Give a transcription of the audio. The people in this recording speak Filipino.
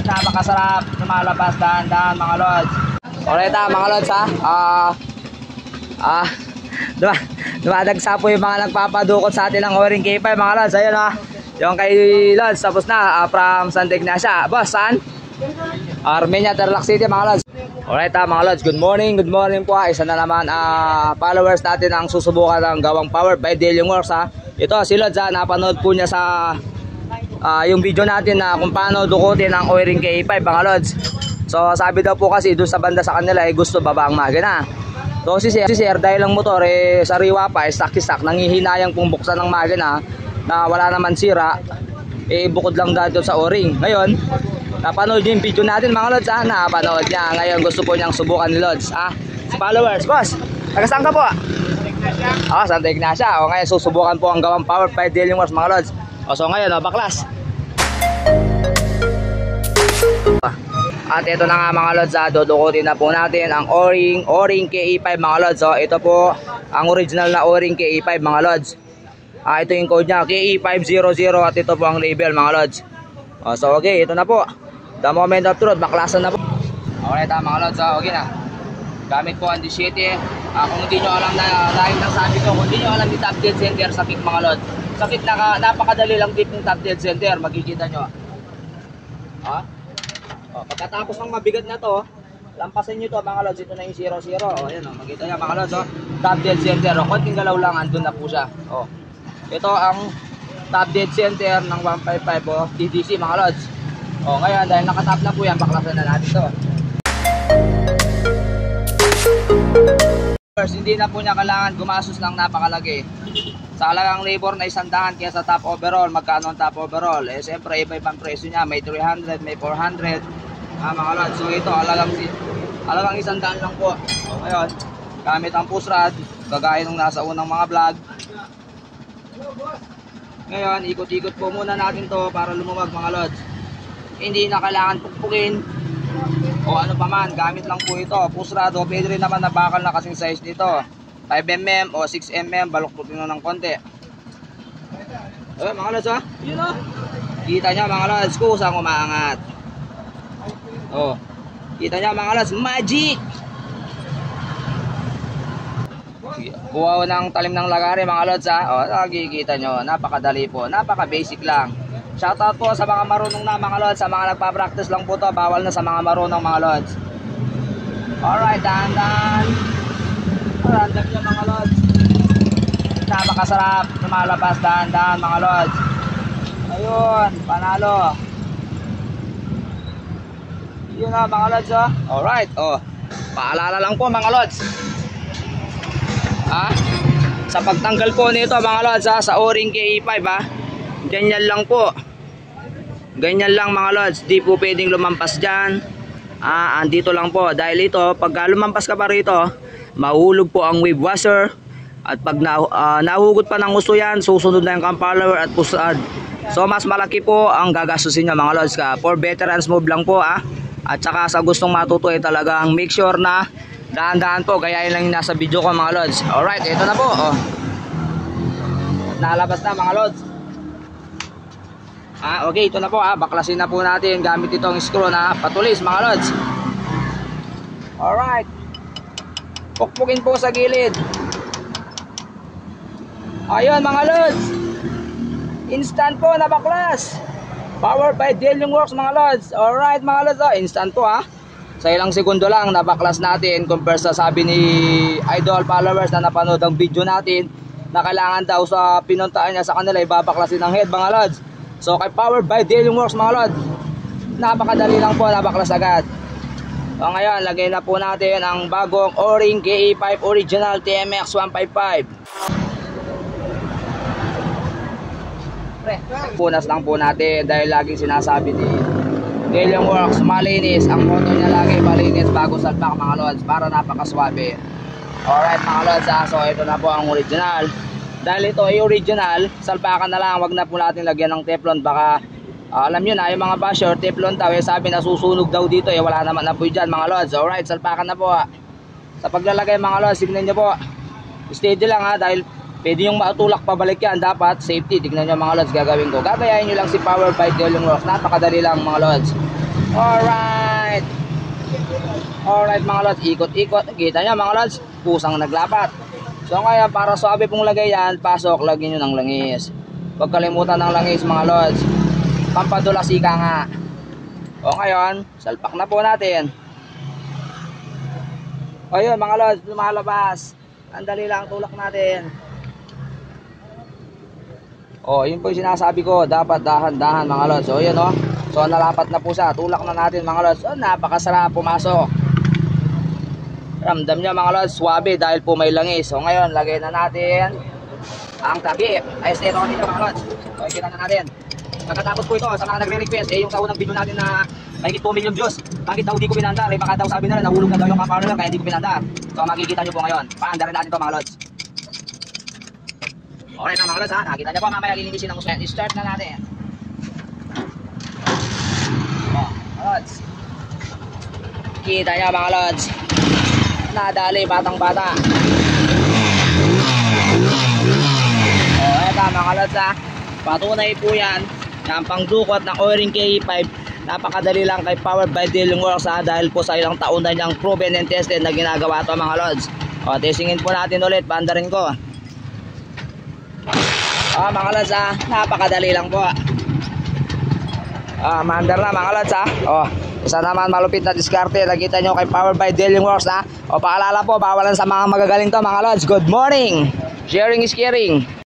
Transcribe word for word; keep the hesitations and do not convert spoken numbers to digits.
napakasarap, lumalabas dahan-dahan mga lods. Alright ha mga lods ha. Ah, ah, diba, dumadagsa po yung mga nagpapadukot sa atin ng O-ring K five mga lods. Ayun ha, yung kay Lods tapos na, uh, from Santa Ignacia. Boss, saan? Armenia, Tarlac City mga lods. Alright ha mga lods, good morning, good morning po ha. Isa na naman uh, followers natin ang susubukan ng gawang powered by Delium Works ha. Ito si Lods ha, napanood po niya sa uh, yung video natin na kung paano dukutin ang O-ring K five mga lods. So sabi daw po kasi doon sa banda sa kanila eh, gusto baba ang makina. So si Sir, si Sir dahil ang motor eh sariwa pa, eh, stock-stock, nangihinayang pong buksan ng makina na wala naman sira, eh bukod lang dito sa O-ring. Ngayon napanood yung video natin mga lods ha, napanood niya. Ngayon gusto po niyang subukan ni Lods ha. Si followers, boss, taga saan ka po? Ah, Santa Ignacia. O ngayon susubukan po ang gawang powered by Delium Works mga lods. O so ngayon, o, baklas. At ito na nga mga lods ha, dudukutin na po natin ang O-ring, O-ring K E five mga lods. O ito po ang original na O-ring K E five mga lods. Ah, ito yung code niya, K E five hundred at ito po ang label mga lods. O so okay, ito na po. The moment of truth, baklasan na po. Okay ta mga lods, okay na. Gamit po ang D seven. Uh, kung hindi nyo alam na, dahil nang sabi ko, kung hindi nyo alam yung top dead center sa kick mga lods. Sa kick, naka, napakadali lang tip ng top dead center, makikita nyo. Ha? O, pagkatapos ng mabigat na to, lampasan nyo to mga lods, ito na yung zero zero. O yan o, makita nyo mga lods, o, top dead center. O, konting galaw lang, andun na po siya. O, ito ang top dead center ng one fifty-five o T D C mga lods. O ngayon dahil nakatap na po yan, baklasan na natin to. First, hindi na po niya kailangan gumastos ng napakalaki. Sa halagang labor na isandahan kaya sa top overall, magkano ang top overall? Eh siyempre iba-ibang presyo niya, may three hundred, may four hundred. Ah, mga lods, so ito halagang, halagang isandahan lang po. O ngayon, gamit ang push rod, kagaya nung nasa unang mga vlog. Ngayon, ikot-ikot po muna natin to para lumuwag mga lods. Hindi na kailangan pukpukin o ano pa man, gamit lang po ito. Push rod o pwede rin naman na bakal na kasing size nito. five millimeter o six millimeter, baluktutin nyo ng konti. Eh, mga lods ha, yun o. Kita nyo mga lods, kusang umaangat. O, kita nyo mga lods, magic! Kuha ng talim ng lagari mga lods ha. O, nakikita nyo, napakadali po, napaka basic lang. Shoutout po sa mga marunong na mga lods, sa mga nagpa-practice lang po to, bawal na sa mga marunong mga lods. Alright, dahan-dahan. Random nyo mga lods. Napakasarap, lumalabas dahan-dahan mga lods. Ayun, panalo. Yun na mga lods ha. Alright, oh. Paalala lang po mga lods. Ah, sa pagtanggal po nito mga lods ha, sa O-ring K E five ha, ganyan lang po, ganyan lang mga lods, di po pwedeng lumampas dyan. Ah, andito lang po, dahil ito pagka lumampas ka pa rito, mahulog po ang wave washer, at pag na, uh, nahugot pa ng gusto yan, susunod na yung cam follower at push rod. So mas malaki po ang gagastusin nyo mga lods ka. For veterans move lang po ah. At saka sa gustong matuto ay talagang make sure na dahan-dahan po, gayahin lang yung nasa video ko mga lods. Alright, ito na po oh. Nalabas na mga lods. Ah, okay, ito na po ah. Baklasin na po natin gamit itong screw na patulis mga lods. Alright, pukpukin po sa gilid. Ayun mga lods, instant po na baklas, powered by Delium Works mga lods. Alright mga lods oh. Instant po ah. Sa ilang segundo lang nabaklas natin, compare sa sabi ni idol followers na napanood ang video natin na kailangan daw sa pinuntaan niya sa kanila ibabaklasin ng head mga lods. So kay powered by Delium Works mga lods, napakadali lang po, nabaklas agad. So ngayon lagay na po natin ang bagong O-ring K E five Original T M X one fifty-five. Punas lang po natin dahil laging sinasabi ni Delium Works, malinis ang motor niya, lagi malinis bago salpak mga lods, para napakaswabe. Alright mga lods ha, so ito na po ang original. Dahil ito ay original, salpakan na lang, wag na po natin lagyan ng teflon. Baka uh, alam nyo na yung mga basher, teflon daw eh, sabi na susunog daw dito eh, wala naman na po dyan mga lods. Alright, salpakan na po ha. Sa paglalagay mga lods, tignan nyo po, steady lang ha, dahil pwede yung matulak pabalik yan. Dapat safety. Tignan nyo mga lods, gagawin ko. Gagayahin nyo lang si Power by Dealing Works. Napakadali lang mga lods. Alright. Alright mga lods, ikot-ikot. Kita nyo mga lods, pusang naglapat. So kaya para sabi pong lagay yan, pasok, lagyan nyo ng langis. Huwag kalimutan ng langis mga lods. Pampadulas ika nga. O ngayon, salpak na po natin. O yun mga lods, lumalabas. Ang dali lang, tulak natin. O yun po yung sinasabi ko, dapat dahan-dahan mga lods. O yun o, so nalapat na po siya. Tulak na natin mga lods. O napakasarap pumasok. Ramdam nyo mga lods, swabe dahil po may langis. So ngayon, lagay na natin ang tabi. Ay, stay on dito mga lods. So kita na natin. Pagkatapos po ito, sa mga nagre-request, eh yung sa unang video natin na mahigit two million views, bakit daw di ko pinandar? Eh baka daw sabi nila, nahulog na daw yung kaparo nila, kaya di ko pinandar. So makikita nyo po ngayon, paandarin natin ito mga lods. Okay na mga lods ha, nakita nyo po mamaya lilinisin ang uswet. I-start na natin. Oh, mga lods. Kita nyo mga lods. Nadali batang bata. Oh, eto mga lods ha. Patunay po yan ng pangdukot ng O-ring K five. Napakadali lang kay Powered by Dealing Works ha, dahil po sa ilang taon na niyang proven and tested na ginagawa ito mga lods. O, testingin po natin ulit, bandarin ko. O, mga lods ha, napakadali lang po. Ah, mandar na mga lods ha. O, isa naman malupit na diskarte, nakita nyo kay Powered by Dealing Works ha. O, paalala po, bawalan sa mga magagaling to mga lods. Good morning! Sharing is caring.